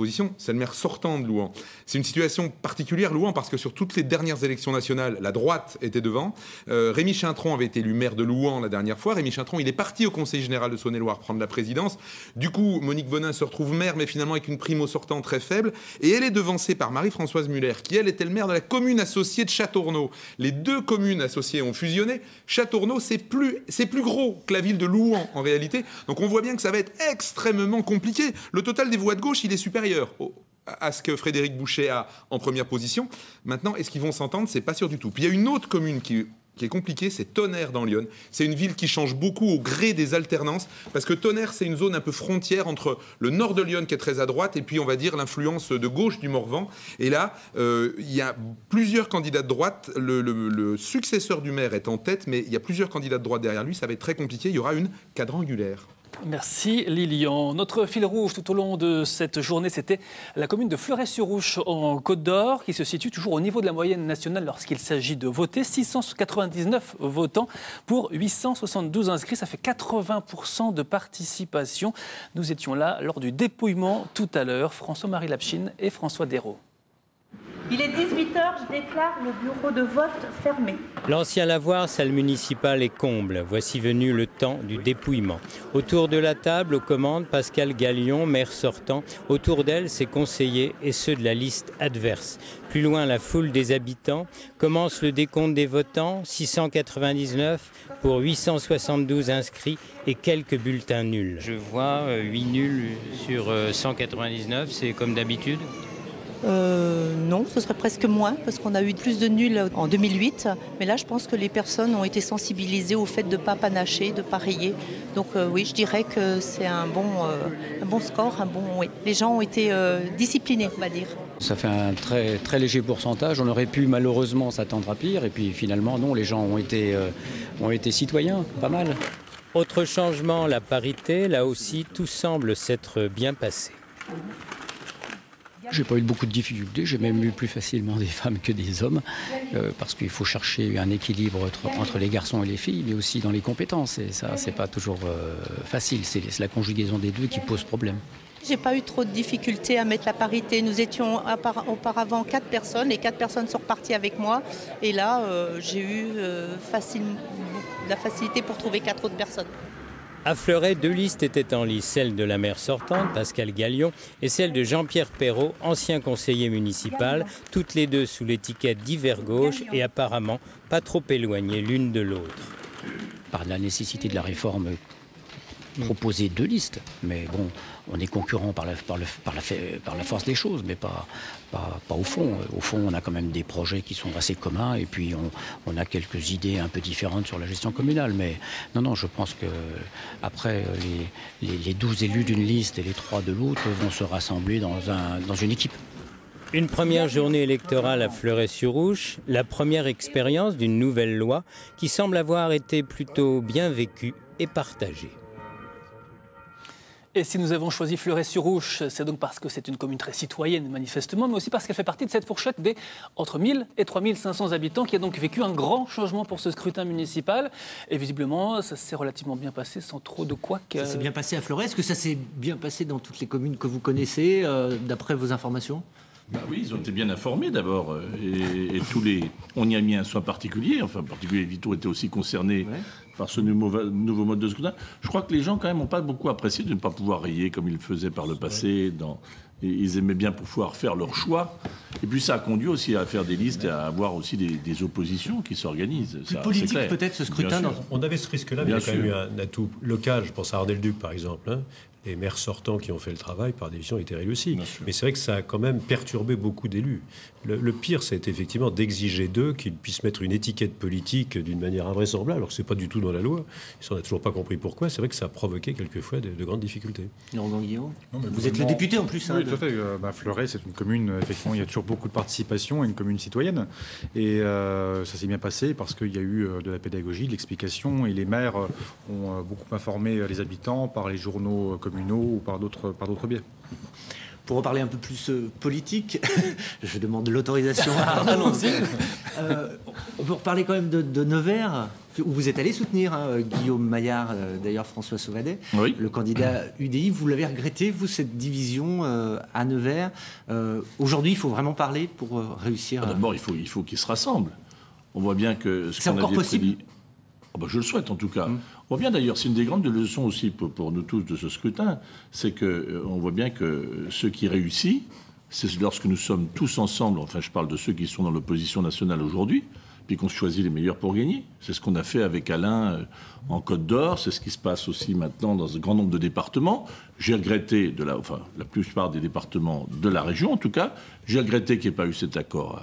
position, c'est le maire sortant de Louhans. C'est une situation particulière, Louhans, parce que sur toutes les dernières élections nationales, la droite était devant. Euh, Rémy Chintron avait été élu maire de Louhans la dernière fois. Rémy Chintron, il est parti au Conseil général de Saône-et-Loire prendre la présidence. Du coup, Monique Bonin se retrouve maire, mais finalement avec une prime au sortant très faible. Et elle est devancée par Marie-Françoise Muller, qui, elle, était le maire de la commune associée de Châteaurenaud. Les deux communes associées ont fusionné. Châteaurenaud, c'est plus, c'est plus gros que la ville de Louhans, en réalité. Donc on voit bien que ça va être extrêmement compliqué. Le total des voix de gauche, il est supérieur au, à ce que Frédéric Bouchet a en première position. Maintenant, est-ce qu'ils vont s'entendre? C'est pas sûr du tout. Puis il y a une autre commune qui... qui est compliqué, c'est Tonnerre dans l'Yonne. C'est une ville qui change beaucoup au gré des alternances, parce que Tonnerre, c'est une zone un peu frontière entre le nord de Lyon qui est très à droite, et puis on va dire l'influence de gauche du Morvan. Et là, euh, il y a plusieurs candidats de droite. Le, le, le successeur du maire est en tête, mais il y a plusieurs candidats de droite derrière lui. Ça va être très compliqué. Il y aura une quadrangulaire. Merci Lilian. Notre fil rouge tout au long de cette journée, c'était la commune de Fleuret-sur-Ouche en Côte d'Or, qui se situe toujours au niveau de la moyenne nationale lorsqu'il s'agit de voter. six cent quatre-vingt-dix-neuf votants pour huit cent soixante-douze inscrits. Ça fait quatre-vingts pour cent de participation. Nous étions là lors du dépouillement tout à l'heure. François-Marie Lapchine et François Dérault. Il est dix-huit heures, je déclare le bureau de vote fermé. L'ancien lavoir, salle municipale et comble. Voici venu le temps du dépouillement. Autour de la table, aux commandes, Pascal Gallion, maire sortant. Autour d'elle, ses conseillers et ceux de la liste adverse. Plus loin, la foule des habitants. Commence le décompte des votants, six cent quatre-vingt-dix-neuf pour huit cent soixante-douze inscrits et quelques bulletins nuls. Je vois euh, huit nuls sur euh, cent quatre-vingt-dix-neuf, c'est comme d'habitude. Euh, non, ce serait presque moins, parce qu'on a eu plus de nuls en deux mille huit. Mais là, je pense que les personnes ont été sensibilisées au fait de ne pas panacher, de ne pas rayer. Donc euh, oui, je dirais que c'est un bon, euh, un bon score. Un bon, oui. Les gens ont été euh, disciplinés, on va dire. Ça fait un très, très léger pourcentage. On aurait pu malheureusement s'attendre à pire. Et puis finalement, non, les gens ont été, euh, ont été citoyens, pas mal. Autre changement, la parité. Là aussi, tout semble s'être bien passé. J'ai pas eu beaucoup de difficultés, j'ai même eu plus facilement des femmes que des hommes, euh, parce qu'il faut chercher un équilibre entre, entre les garçons et les filles, mais aussi dans les compétences, et ça, c'est pas toujours euh, facile, c'est la conjugaison des deux qui pose problème. J'ai pas eu trop de difficultés à mettre la parité. Nous étions auparavant quatre personnes, et quatre personnes sont reparties avec moi, et là, euh, j'ai eu euh, facile, la facilité pour trouver quatre autres personnes. À Fleuret, deux listes étaient en lice, celle de la maire sortante, Pascal Gallion, et celle de Jean-Pierre Perrault, ancien conseiller municipal, toutes les deux sous l'étiquette d'hiver gauche et apparemment pas trop éloignées l'une de l'autre. Par la nécessité de la réforme, proposer deux listes, mais bon, on est concurrent par la, par, le, par, la, par la force des choses, mais pas, pas, pas au fond. Au fond, on a quand même des projets qui sont assez communs, et puis on, on a quelques idées un peu différentes sur la gestion communale. Mais non, non, je pense que après les, les, les douze élus d'une liste et les trois de l'autre vont se rassembler dans, un, dans une équipe. Une première journée électorale à Fleuret-sur-Ouche, la première expérience d'une nouvelle loi qui semble avoir été plutôt bien vécue et partagée. Et si nous avons choisi Fleuret-sur-Ouche, c'est donc parce que c'est une commune très citoyenne, manifestement, mais aussi parce qu'elle fait partie de cette fourchette des entre mille et trois mille cinq cents habitants, qui a donc vécu un grand changement pour ce scrutin municipal. Et visiblement, ça s'est relativement bien passé, sans trop de couacs. Ça s'est bien passé à Fleuret. Est-ce que ça s'est bien passé dans toutes les communes que vous connaissez, euh, d'après vos informations ? Bah oui, ils ont été bien informés d'abord, et, et tous les, on y a mis un soin particulier, enfin en particulier Vito était aussi concerné ouais. par ce nouveau, nouveau mode de scrutin. Je crois que les gens quand même n'ont pas beaucoup apprécié de ne pas pouvoir rayer comme ils le faisaient par le passé. Dans, et ils aimaient bien pouvoir faire leur choix. Et puis ça a conduit aussi à faire des listes et à avoir aussi des, des oppositions qui s'organisent. Plus ça, politique peut-être ce scrutin. Dans... On avait ce risque-là, mais il y a quand même eu un atout local. Je pense à Ardel-Duc par exemple. Hein. Les maires sortants qui ont fait le travail, par définition, étaient réélus aussi. Mais c'est vrai que ça a quand même perturbé beaucoup d'élus. Le, le pire, ça a été effectivement d'exiger d'eux qu'ils puissent mettre une étiquette politique d'une manière invraisemblable, alors que ce n'est pas du tout dans la loi. On n'a toujours pas compris pourquoi. C'est vrai que ça a provoqué quelquefois de, de grandes difficultés. Laurent Guillaume, vous êtes le député en plus. Oui, hein, tout à fait. Euh, bah, Fleuret, c'est une commune, effectivement, il y a toujours beaucoup de participation et une commune citoyenne. Et euh, ça s'est bien passé parce qu'il y a eu de la pédagogie, de l'explication, et les maires ont beaucoup informé les habitants par les journaux communaux ou par d'autres par d'autres biais. Pour reparler un peu plus euh, politique, je demande l'autorisation à Arnaud. Euh, on peut reparler quand même de, de Nevers, où vous êtes allé soutenir hein, Guillaume Maillard, euh, d'ailleurs François Sauvadet, oui. le candidat U D I. Vous l'avez regretté, vous, cette division euh, à Nevers. Euh, Aujourd'hui, il faut vraiment parler pour euh, réussir. Ah, D'abord, il faut, il faut qu'ils se rassemblent. On voit bien que... C'est encore possible prédit... oh, bah, je le souhaite, en tout cas. Mmh. On voit bien, d'ailleurs, c'est une des grandes leçons aussi pour, pour nous tous de ce scrutin, c'est qu'on euh, voit bien que ce qui réussit, c'est lorsque nous sommes tous ensemble, enfin je parle de ceux qui sont dans l'opposition nationale aujourd'hui, puis qu'on choisit les meilleurs pour gagner. C'est ce qu'on a fait avec Alain euh, en Côte d'Or, c'est ce qui se passe aussi maintenant dans un grand nombre de départements. J'ai regretté, de la, enfin la plupart des départements de la région en tout cas, j'ai regretté qu'il n'y ait pas eu cet accord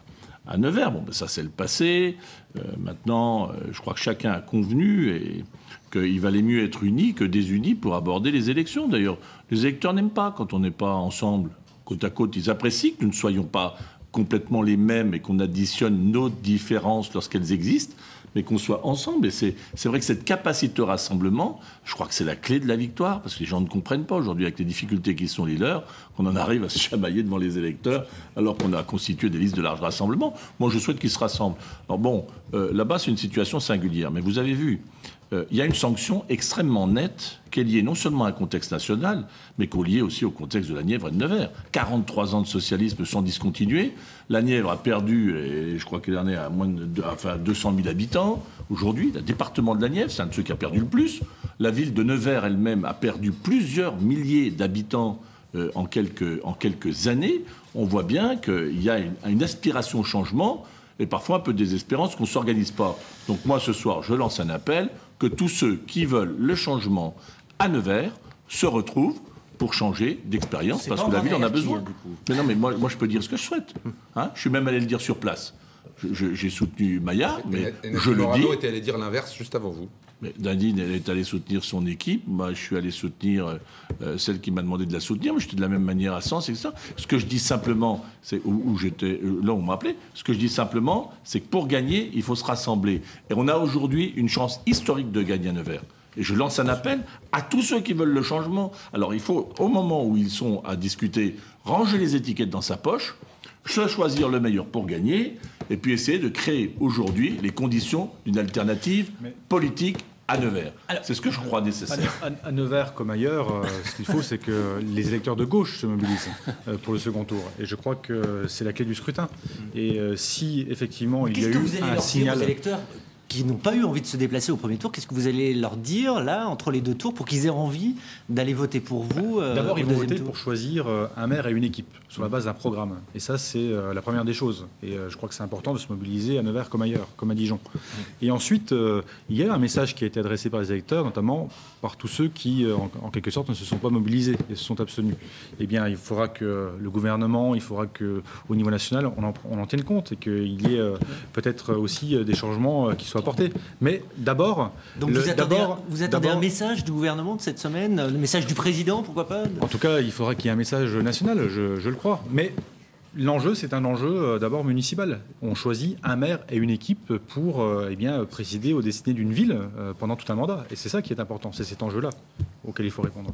à, à Nevers. Bon, ben, ça c'est le passé. Euh, maintenant, euh, je crois que chacun a convenu et qu'il valait mieux être unis que désunis pour aborder les élections. D'ailleurs, les électeurs n'aiment pas quand on n'est pas ensemble. Côte à côte, ils apprécient que nous ne soyons pas complètement les mêmes et qu'on additionne nos différences lorsqu'elles existent, mais qu'on soit ensemble. Et c'est, c'est vrai que cette capacité de rassemblement, je crois que c'est la clé de la victoire, parce que les gens ne comprennent pas aujourd'hui, avec les difficultés qui sont les leurs, qu'on en arrive à se chamailler devant les électeurs, alors qu'on a constitué des listes de large rassemblement. Moi, je souhaite qu'ils se rassemblent. Alors bon, euh, là-bas, c'est une situation singulière, mais vous avez vu, il euh, y a une sanction extrêmement nette qui est liée non seulement à un contexte national, mais qui est liée aussi au contexte de la Nièvre et de Nevers. quarante-trois ans de socialisme sont discontinués. La Nièvre a perdu, et je crois qu'elle en est à moins de deux, enfin deux cent mille habitants. Aujourd'hui, le département de la Nièvre, c'est un de ceux qui a perdu le plus. La ville de Nevers elle-même a perdu plusieurs milliers d'habitants euh, en, quelques, en quelques années. On voit bien qu'il y a une, une aspiration au changement et parfois un peu de désespérance qu'on ne s'organise pas. Donc moi, ce soir, je lance un appel que tous ceux qui veulent le changement à Nevers se retrouvent pour changer d'expérience, parce que la ville en a besoin. Mais non, mais moi, moi, je peux dire ce que je souhaite. Hein, je suis même allé le dire sur place. Je, je, j'ai soutenu Maillard, mais et, et je le dis... était allé dire l'inverse juste avant vous. Mais Nadine, elle est allée soutenir son équipe. Moi, je suis allé soutenir euh, celle qui m'a demandé de la soutenir. Mais j'étais de la même manière à Sens, et cetera. Ce que je dis simplement, c'est où, où j'étais, là où on m'a appelé, ce que je dis simplement, c'est que pour gagner, il faut se rassembler. Et on a aujourd'hui une chance historique de gagner à Nevers. Et je lance un appel à tous ceux qui veulent le changement. Alors, il faut, au moment où ils sont à discuter, ranger les étiquettes dans sa poche, se choisir le meilleur pour gagner, et puis essayer de créer aujourd'hui les conditions d'une alternative Mais... politique à Nevers. Alors, c'est ce que je crois nécessaire. À, à Nevers comme ailleurs, euh, ce qu'il faut, c'est que les électeurs de gauche se mobilisent euh, pour le second tour. Et je crois que c'est la clé du scrutin. Et euh, si effectivement Mais il y a eu vous allez un leur signal... dire aux électeurs qui n'ont pas eu envie de se déplacer au premier tour, qu'est-ce que vous allez leur dire, là, entre les deux tours, pour qu'ils aient envie d'aller voter pour vous euh, D'abord, ils vont voter tour. pour choisir euh, un maire et une équipe, sur la base d'un programme. Et ça, c'est euh, la première des choses. Et euh, je crois que c'est important de se mobiliser à Nevers comme ailleurs, comme à Dijon. Et ensuite, euh, il y a un message qui a été adressé par les électeurs, notamment par tous ceux qui, euh, en, en quelque sorte, ne se sont pas mobilisés et se sont abstenus. Eh bien, il faudra que le gouvernement, il faudra qu'au niveau national, on en, on en tienne compte et qu'il y ait euh, peut-être aussi euh, des changements euh, qui soient apportés. Mais d'abord... Donc le, vous attendez, d'abord, vous attendez d'abord, un message du gouvernement de cette semaine, le message du président, pourquoi pas? En tout cas, il faudra qu'il y ait un message national, je, je le crois. Mais l'enjeu, c'est un enjeu euh, d'abord municipal. On choisit un maire et une équipe pour euh, eh bien, présider aux destinées d'une ville euh, pendant tout un mandat. Et c'est ça qui est important, c'est cet enjeu-là auquel il faut répondre.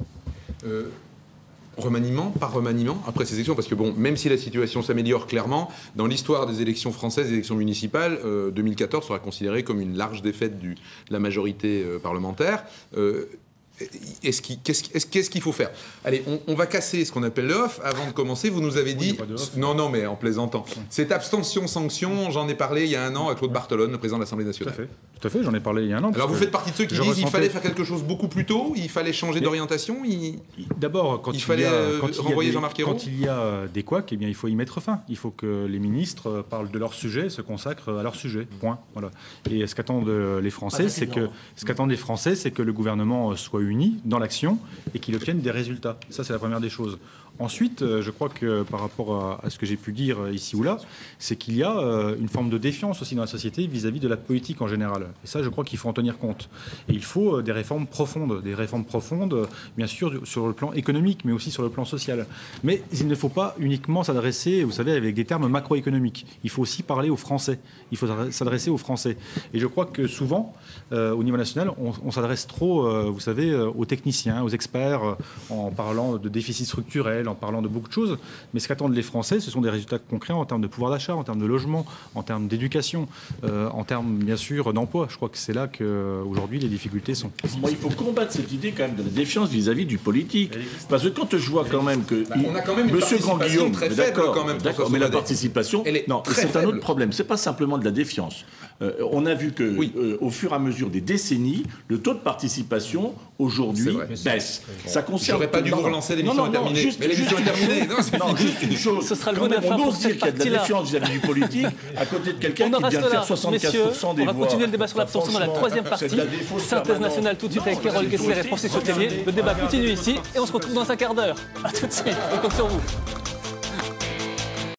Euh... Remaniement, par remaniement, après ces élections, parce que bon, même si la situation s'améliore clairement, dans l'histoire des élections françaises, des élections municipales, euh, deux mille quatorze sera considéré comme une large défaite du, de la majorité euh, parlementaire. Euh, Est-ce qu'il, qu'est-ce, qu'est-ce, qu'est-ce qu'il faut faire? Allez, on, on va casser ce qu'on appelle le off. Avant de commencer, vous nous avez dit... Oui, non, non, mais en plaisantant. Cette abstention-sanction, j'en ai parlé il y a un an à Claude Barthelone, le président de l'Assemblée nationale. Tout à fait, tout à fait, j'en ai parlé il y a un an. Alors vous faites partie de ceux qui disent ressentais... qu'il fallait faire quelque chose beaucoup plus tôt, il fallait changer Mais d'orientation, il... D'abord, quand il, il fallait y a, quand renvoyer il y a des, Jean-Marc Ayrault. Quand il y a des couacs, eh bien, il faut y mettre fin. Il faut que les ministres parlent de leur sujet, se consacrent à leur sujet. Point. Voilà. Et ce qu'attendent les Français, ah, c'est, c'est que ce qu'attendent les Français, c'est que le gouvernement soit uni dans l'action et qu'il obtienne des résultats. Ça, c'est la première des choses. Ensuite, je crois que par rapport à, à ce que j'ai pu dire ici ou là, c'est qu'il y a euh, une forme de défiance aussi dans la société vis-à-vis de la politique en général. Et ça, je crois qu'il faut en tenir compte. Et il faut euh, des réformes profondes, des réformes profondes, euh, bien sûr, sur le plan économique, mais aussi sur le plan social. Mais il ne faut pas uniquement s'adresser, vous savez, avec des termes macroéconomiques. Il faut aussi parler aux Français. Il faut s'adresser aux Français. Et je crois que souvent, euh, au niveau national, on, on s'adresse trop, euh, vous savez, euh, aux techniciens, aux experts, euh, en parlant de déficit structurel, en parlant de beaucoup de choses, mais ce qu'attendent les Français, ce sont des résultats concrets en termes de pouvoir d'achat, en termes de logement, en termes d'éducation, euh, en termes bien sûr d'emploi. Je crois que c'est là qu'aujourd'hui les difficultés sont. Moi, il faut combattre cette idée quand même de la défiance vis-à-vis du politique. Parce que quand je vois quand même que... Bah, on a quand même une Monsieur participation Grandguillaume, très mais faible d'accord, quand même. d'accord, mais la participation, elle est non, très c'est un faible. autre problème. C'est pas simplement de la défiance. Euh, on a vu que, oui. euh, au fur et à mesure des décennies, le taux de participation aujourd'hui baisse. Ça concerne. J'aurais pas dû vous relancer, l'émission est terminée. Juste, mais l'émission est terminée. Non, c'est non, juste une chose. Ce sera le quand mot de la même, fin on pour ose dire cette qu'il y a de la défiance vis-à-vis du politique à côté de quelqu'un qui vient de faire soixante-quinze pour cent des voix. On va continuer le débat sur l'abstention dans la troisième partie. Synthèse nationale tout de suite avec Carole Kessler et Francis Letellier. Le débat continue ici et on se retrouve dans un quart d'heure. A tout de suite. On compte sur vous.